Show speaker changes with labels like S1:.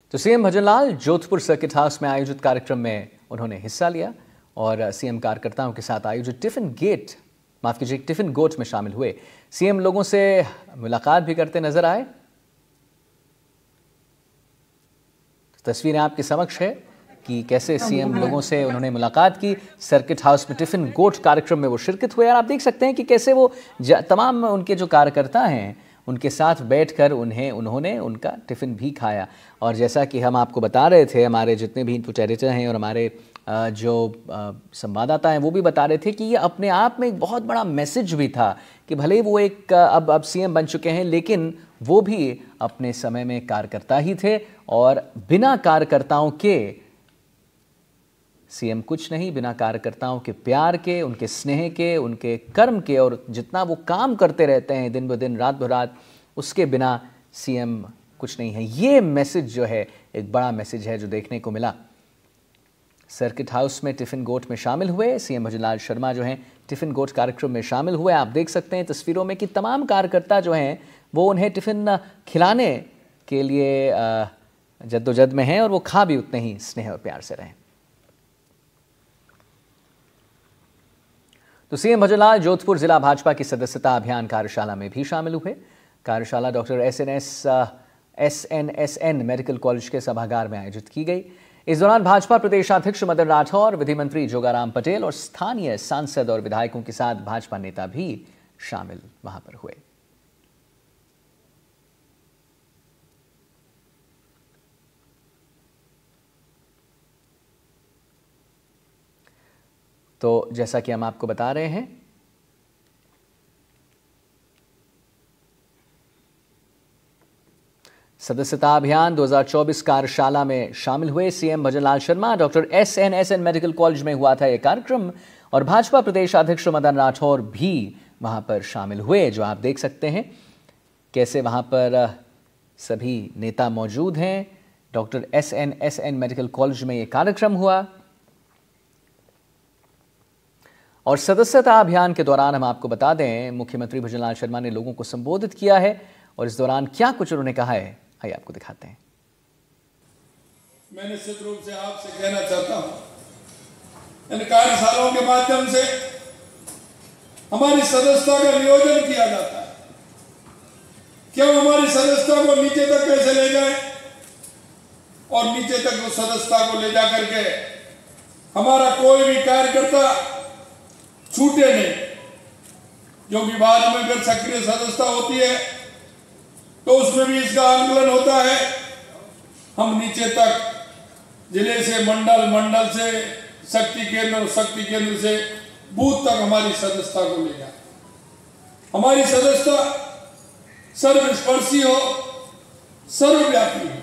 S1: तो CM Bhajanlal Jodhpur circuit house में आयोजित कार्यक्रम में उन्होंने हिस्सा लिया और सीएम कार्यकर्ताओं के साथ आयोजित टिफिन गोट में शामिल हुए। सीएम लोगों से मुलाकात भी करते नजर आए। तस्वीरें आपके समक्ष है कि कैसे सीएम लोगों से उन्होंने मुलाकात की। सर्किट हाउस में टिफिन गोट कार्यक्रम में वो शिरकत हुए और आप देख सकते हैं कि कैसे वो तमाम उनके जो कार्यकर्ता हैं उनके साथ बैठकर उन्होंने उनका टिफ़िन भी खाया। और जैसा कि हम आपको बता रहे थे, हमारे जितने भी इनपुट एडिटर हैं और हमारे जो संवाददाता हैं वो भी बता रहे थे कि ये अपने आप में एक बहुत बड़ा मैसेज भी था कि भले वो एक अब सीएम बन चुके हैं लेकिन वो भी अपने समय में कार्यकर्ता ही थे और बिना कार्यकर्ताओं के सीएम कुछ नहीं। बिना कार्यकर्ताओं के प्यार के, उनके स्नेह के, उनके कर्म के और जितना वो काम करते रहते हैं दिन ब दिन, रात ब रात, उसके बिना सीएम कुछ नहीं है। ये मैसेज जो है एक बड़ा मैसेज है जो देखने को मिला। सर्किट हाउस में टिफिन गोट में शामिल हुए सीएम भजनलाल शर्मा जो हैं टिफिन गोट कार्यक्रम में शामिल हुए। आप देख सकते हैं तस्वीरों में कि तमाम कार्यकर्ता जो हैं वो उन्हें टिफिन खिलाने के लिए जद्दोजहद में हैं और वो खा भी उतने ही स्नेह और प्यार से रहें। तो सीएम भजनलाल जोधपुर जिला भाजपा की सदस्यता अभियान कार्यशाला में भी शामिल हुए। कार्यशाला डॉक्टर SNSN मेडिकल कॉलेज के सभागार में आयोजित की गई। इस दौरान भाजपा प्रदेशाध्यक्ष मदन राठौर, विधि मंत्री जोगाराम पटेल और स्थानीय सांसद और विधायकों के साथ भाजपा नेता भी शामिल वहां पर हुए। तो जैसा कि हम आपको बता रहे हैं, सदस्यता अभियान 2024 कार्यशाला में शामिल हुए CM Bhajanlal Sharma. Doctor SNSN medical college में हुआ था यह कार्यक्रम और भाजपा प्रदेश अध्यक्ष मदन राठौर भी वहां पर शामिल हुए। जो आप देख सकते हैं कैसे वहां पर सभी नेता मौजूद हैं। डॉक्टर SNSN मेडिकल कॉलेज में यह कार्यक्रम हुआ और सदस्यता अभियान के दौरान हम आपको बता दें मुख्यमंत्री भजनलाल शर्मा ने लोगों को संबोधित किया है और इस दौरान क्या कुछ उन्होंने कहा है आइए आपको दिखाते हैं।
S2: मैं निश्चित रूप से आपसे कहना चाहता हूं, इन कार्यशालाओं के माध्यम से हमारी सदस्यता का नियोजन किया जाता है। क्यों हमारी सदस्यता को नीचे तक कैसे ले जाए और नीचे तक उस सदस्यता को ले जा करके हमारा कोई भी कार्यकर्ता छूटे नहीं, जो कि बाद में अगर सक्रिय सदस्यता होती है तो उसमें भी इसका आंकलन होता है। हम नीचे तक जिले से मंडल, मंडल से शक्ति केंद्र और शक्ति केंद्र से बूथ तक हमारी सदस्यता को ले जाए। हमारी सदस्यता सर्वस्पर्शी हो, सर्वव्यापी हो।